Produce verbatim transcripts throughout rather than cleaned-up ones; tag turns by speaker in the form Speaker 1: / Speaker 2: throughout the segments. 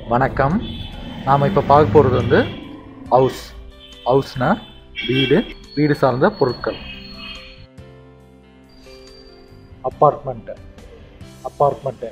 Speaker 1: வணக்கம். நாம் இப்போ பார்க்க போகிறது வந்து ஹவுஸ். ஹவுஸ்னா வீடு, வீடு சார்ந்த பொருட்கள். அப்பார்ட்மெண்ட். Apartment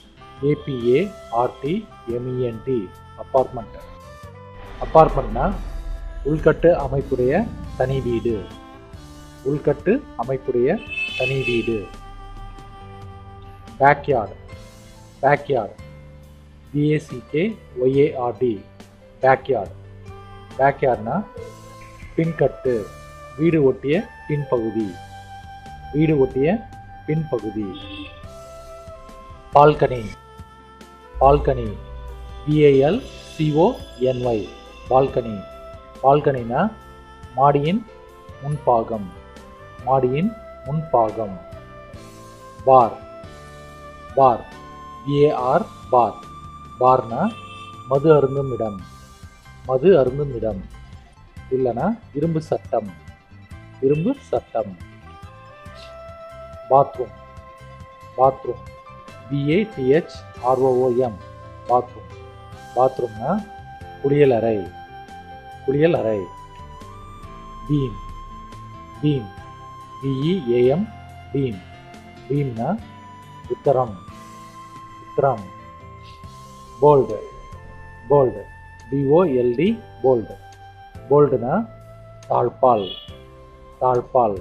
Speaker 1: ஏபிஏஆர்டிஎம்இஎன்டி apartment. அப்பார்ட்மெண்ட்னா உள்கட்டு அமைப்புடைய தனி வீடு. உள்கட்டு அமைப்புடைய தனி வீடு. பேக்யார்டு. Backyard பிஏசிகேஒய்ஏஆர்டி backyard. பேக்யார்ட்னா பின்கட்டு, வீடு ஒட்டிய பின்பகுதி. வீடு ஒட்டிய பின்பகுதி. பால்கனி. Balcony பிஏஎல்சிஓஎன்ஒய் balcony. பால்கனினா மாடியின் முன்பாகம். மாடியின் முன்பாகம். பார். பார் பிஏஆர் பார். பார்னா மது அருந்தும் இடம். மது அருந்தும் இடம். இல்லைனா இரும்பு சட்டம். இரும்பு சட்டம். Bathroom. Bathroom பிஏடிஹெச்ஆர்ஓஓஎம் bathroom. பாத்ரூம்னா குளியலறை. குளியலறை. Beam. Beam பிஇஏஎம் beam. பீம்னா உத்தரம். உத்தரம். போல்டு. Bolt பிஓஎல்டி bolt. போல்டுனா தாழ்பால். தாழ்பால்.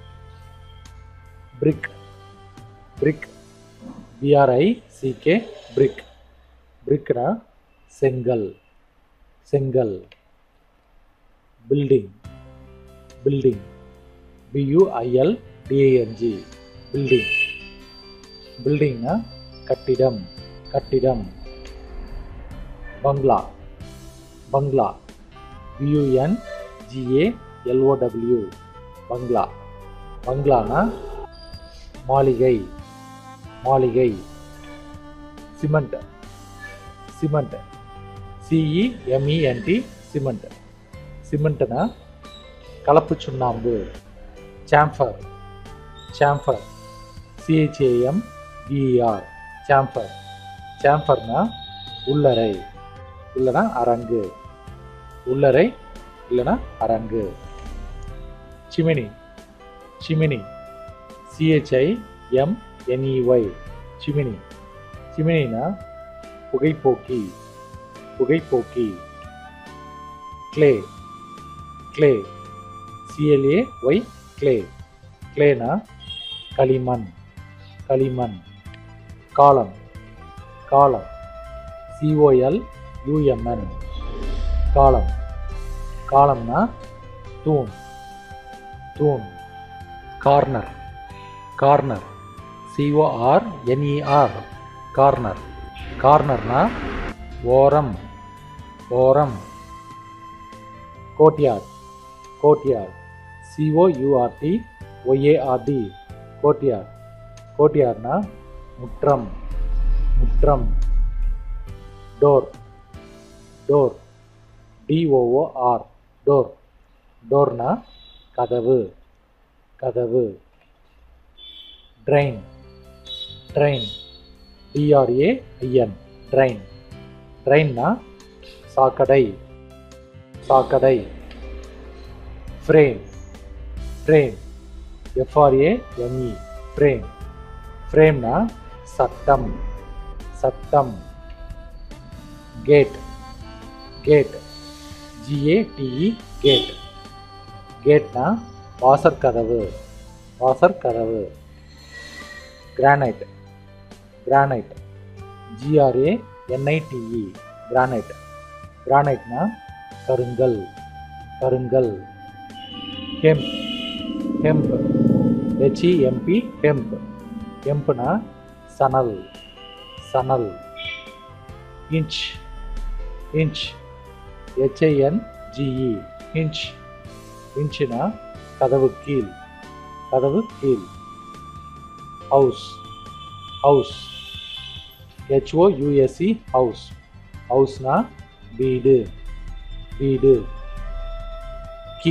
Speaker 1: பிரிக். பிரிக் பிஆர்ஐசிகே பிரிக். பிரிக்னா செங்கல். செங்கல். பில்டிங். Building பியூஐஎல்டிஏஎன்ஜி building. பில்டிங்னா கட்டிடம். கட்டிடம். பங்களா. பங்களா பியூஎன்ஜிஏஎல்ஓடபிள்யூ பங்களா. பங்களானா மாளிகை. மாளிகை. சிமெண்ட். Cement சிஇஎம்இஎன்டி cement. சிமெண்ட்னா கலப்பு சுண்ணாம்பு. சாம்பர். சாம்பர் சிஹெச்ஏஎம் பிஇஆர் சாம்பர். சாம்பர்னா உள்ளறை இல்லைனா அரங்கு. உள்ளறை இல்லைனா அரங்கு. Chimney. Chimney சிஹெச்ஐஎம்என்இஒய் chimney. சிமினினா புகைப்போக்கி. புகைப்போக்கி. Clay. Clay சிஎல்ஏஒய் clay. கிளேனா களிமண். களிமண். காலம். காலம் சிஓஎல்யூஎம்என் காலம். காலம்னா தூண். தூண். கார்னர். Corner சிஓஆர்என்இஆர் corner. கார்னர்னா ஓரம். ஓரம். கோட்யார்ட். Courtyard சிஓயூஆர்டி ஒய்ஏஆர்டி courtyard. கோட்யார்ட்னா முற்றம். முற்றம். டோர். Door டிஓஓஆர் door. டோர்னா கதவு. கதவு. ட்ரெயின். Train TRAIN train. ட்ரெயின்னா சாக்கடை. சாக்கடை. ஃப்ரேம். Frame எஃப்ஆர்ஏஎம்இ frame. ஃப்ரேம்னா சட்டம். சட்டம். Gate. Gate GATE gate. கேட்னா வாசற்கதவு. வாசற்கதவு. Granite. Granite ஜிஆர்ஏஎன்ஐடிஇ granite. கிரானைட்னா கருங்கல். கருங்கல். ஹெம்ப். Hemp ஹெச்இஎம்பி hemp. ஹெம்ப்னா சணல். சணல். இன்ச். Inch ஹெச்ஐஎன்ஜிஇ inch. இன்ச்னா கதவு கீழ். கதவு கீழ். ஹவுஸ். House ஹெச்ஓயூஎஸ்இ house. ஹவுஸ்னா வீடு. வீடு. கீ.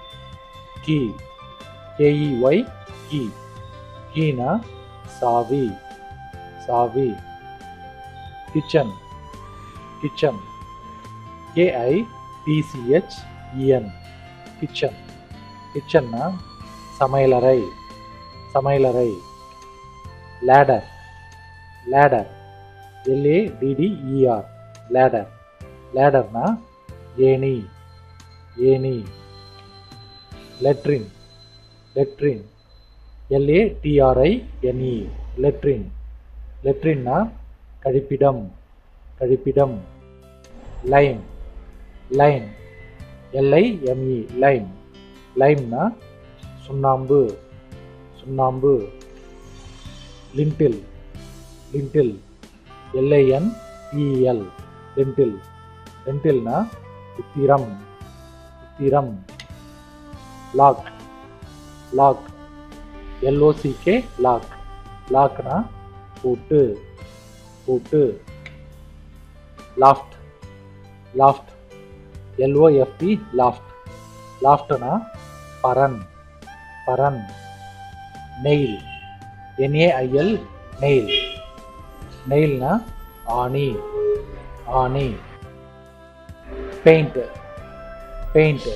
Speaker 1: Key K E Y key. கீனா சாவி. சாவி. கிச்சன். கிச்சன், கே ஐ டி சி ஹெச் இ என், கிச்சன். கிச்சன்னா சமையலறை, சமையலறை. Ladder, ladder, L A D D E R, ladder. லேடர்னா ஏணி, ஏணி. Latrine, latrine, L A D R I N E, latrine. லெட்ரின்னா கழிப்பிடம், கழிப்பிடம். Lime, lime, L I M E, lime. லைம்னா சுண்ணாம்பு, சுண்ணாம்பு. Lintel, lintel, L I N T E L, lintel. லிண்டில்னா உத்திரம், உத்திரம். Lock, lock, L O C K, lock. லாக்னா பூட்டு, பூட்டு. Loft, loft, L O F T, loft. லாஃப்ட்னா பரன், பரன். Nail, N A I L, nail. நெயில்னா ஆணி, ஆணி. Paint, paint,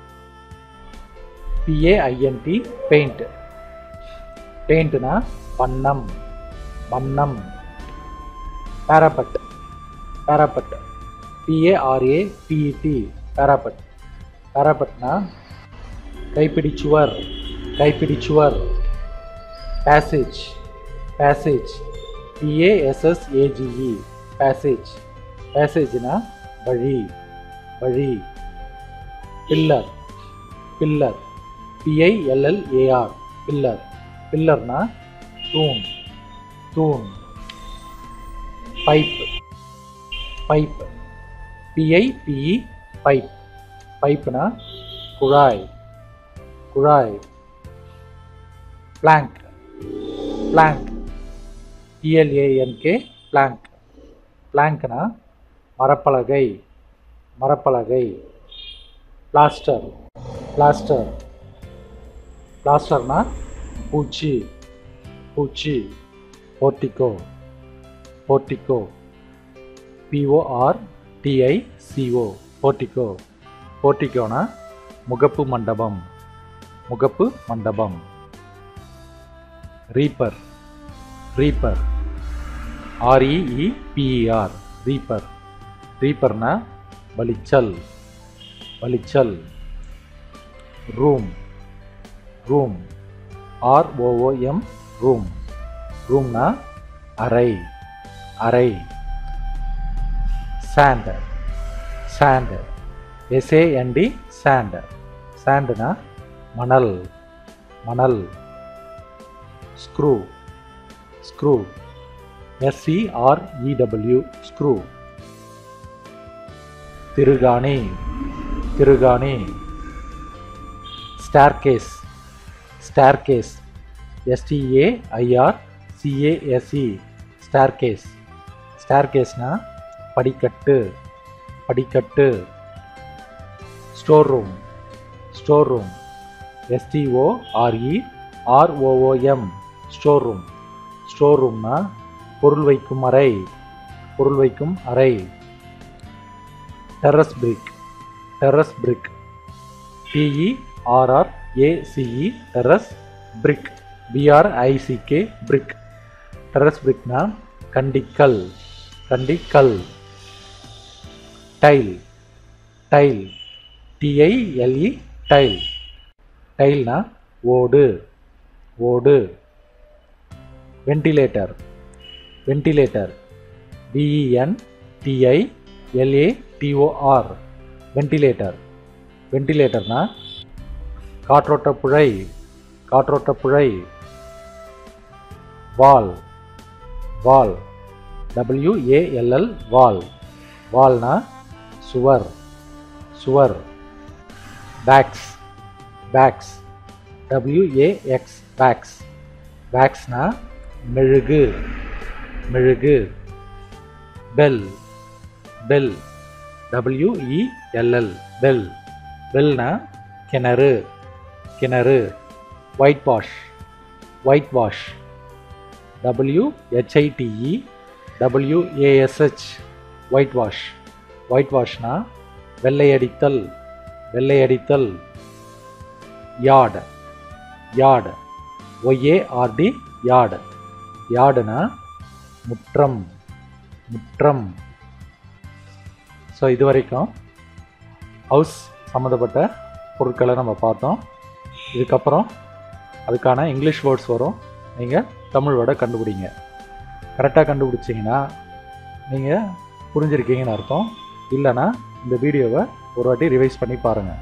Speaker 1: P A I N T, paint. பெயிண்ட்னா வண்ணம், வண்ணம். Parapet, parapet, P A R A P E T, parapet. பேராபட்னா கைப்பிடிச்சுவர், கைப்பிடிச்சுவர். Passage, passage, P A S S A G E, passage. பேசேஜ்னா வழி, வழி. Pillar, pillar, P I L L A R, pillar. பில்லர்னா தூண், தூண். Pipe, pipe, P I P E, pipe. பைப்னா குழாய், குழாய். Plank, plank, P L A N K, plank. பிளாங்க்னா மரப்பலகை, மரப்பலகை. பிளாஸ்டர், பிளாஸ்டர், பிளாஸ்டர்னா பூச்சி, பூச்சி. Portico, portico, P O R T I C O, portico. போர்டிகோனா முகப்பு மண்டபம், முகப்பு மண்டபம். Reeper, reeper, R E E P E R, reeper. ரீப்பர்னா வலிச்சல், வலிச்சல். Room, room, R O O M, room. ரூம்னா அறை, அறை. Sand, sand, S A N D, sand. சாண்ட்னா மணல், மணல். Screw, screw, S C R E W, screw. திருகாணி, திருகாணி. Staircase, staircase, S T A I R C A S E, staircase. ஸ்டார்கேஸ்னா படிக்கட்டு, படிக்கட்டு. Store room, store room, S T O R E R O O M, store room. Store ரூம்னா பொருள் வைக்கும் அறை, பொருள் வைக்கும் அறை. Terrace brick, terrace brick, T E R R A C E, terrace. Brick, B R I C K, brick. Terrace பிரிக்னா கண்டிக்கல், கண்டிக்கல். Tile, tile, T I L E, tile. டைல்னா ஓடு, ஓடு. Ventilator, ventilator, V E N T I L A T O R, ventilator. வென்டிலேட்டர்னா காற்றோட்ட புழை, காற்றோட்ட புழை. Wall, wall, W A L L, wall. வால்னா சுவர், சுவர். Wax, wax, W A X, wax. பேக்ஸ்னா மெழுகு, மெழுகு. Well, well, W E L L, well. பெல்னா கிணறு, கிணறு. White wash, white wash, W H I T E W A S H, white wash. White வாஷ்னா வெள்ளையடித்தல், வெள்ளையடித்தல். Yard, yard, Y A R D, yard. யார்டுனா முற்றம், முற்றம். ஸோ இது வரைக்கும் ஹவுஸ் சம்மந்தப்பட்ட பொருட்களை நம்ம பார்த்தோம். இதுக்கப்புறம் அதுக்கான இங்கிலீஷ் வேர்ட்ஸ் வரும். நீங்கள் தமிழ் வேர்டை கண்டுபிடிங்க. கரெக்டாக கண்டுபிடிச்சிங்கன்னா நீங்கள் புரிஞ்சிருக்கீங்கன்னு அர்த்தம். இல்லைனா இந்த வீடியோவை ஒரு வாட்டி ரிவைஸ் பண்ணி பாருங்கள்.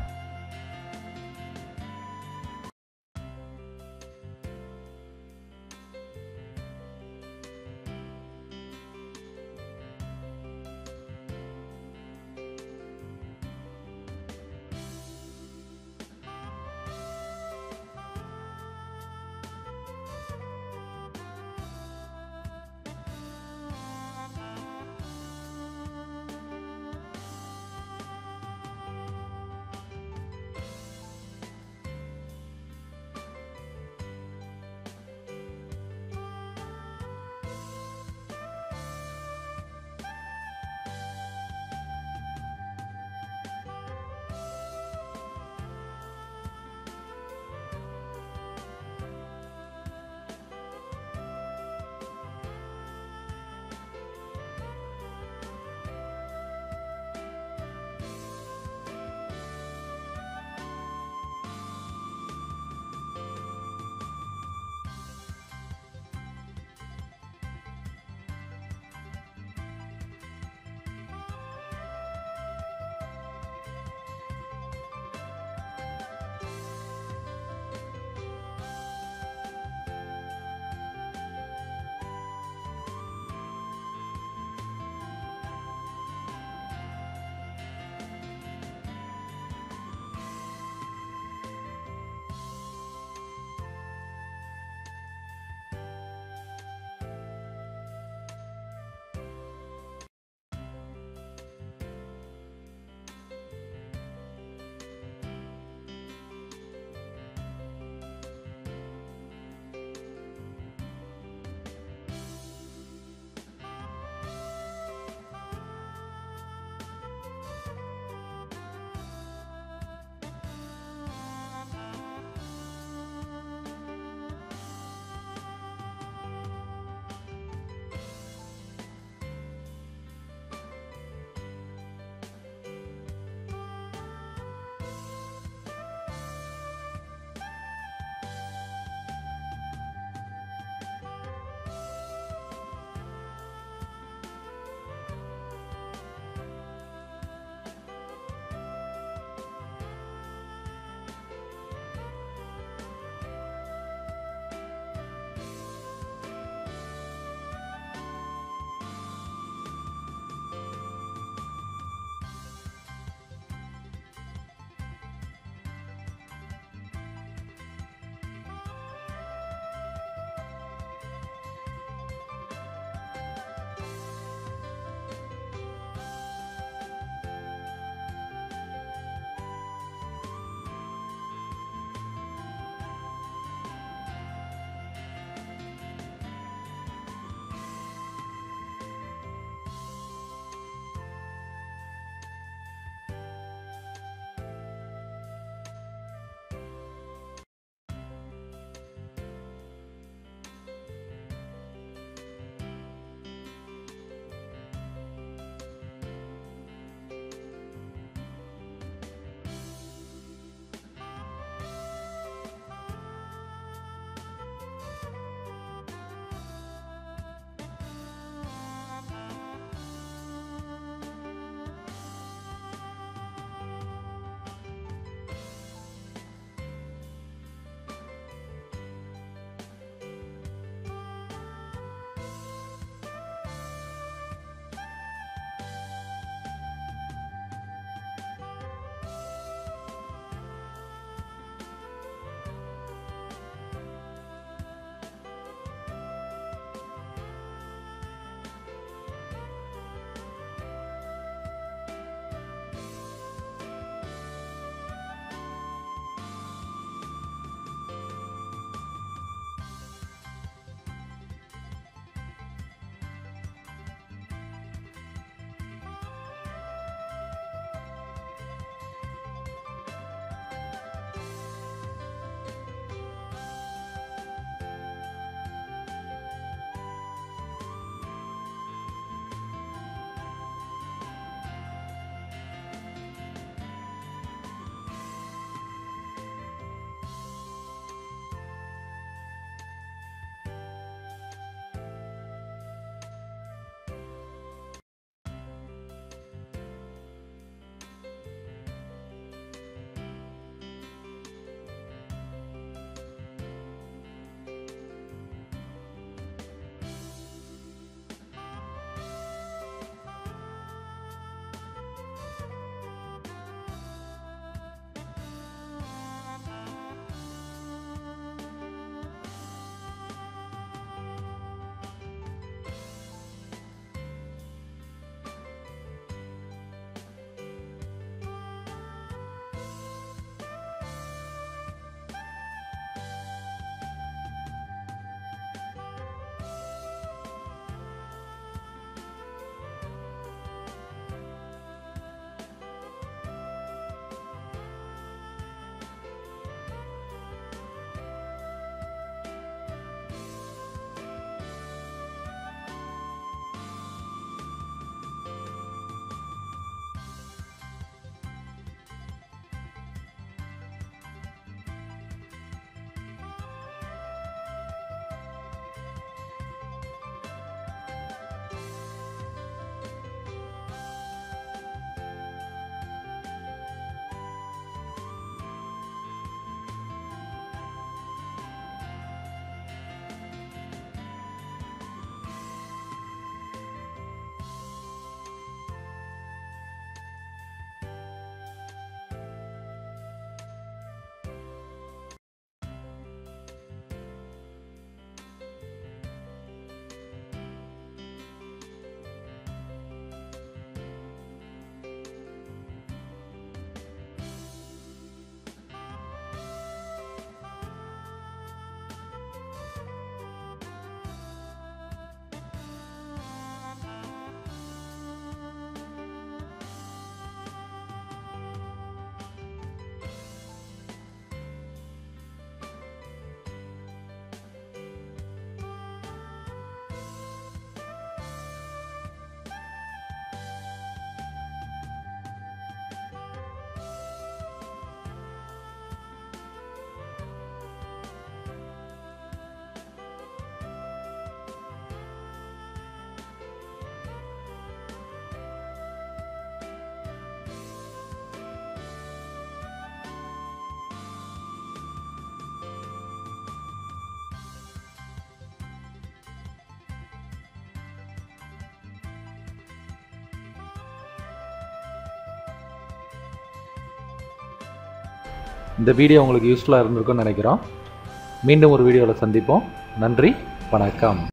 Speaker 1: இந்த வீடியோ உங்களுக்கு யூஸ்ஃபுல்லாக இருந்திருக்கும்னு நினைக்கிறோம். மீண்டும் ஒரு வீடியோவில் சந்திப்போம். நன்றி, வணக்கம்.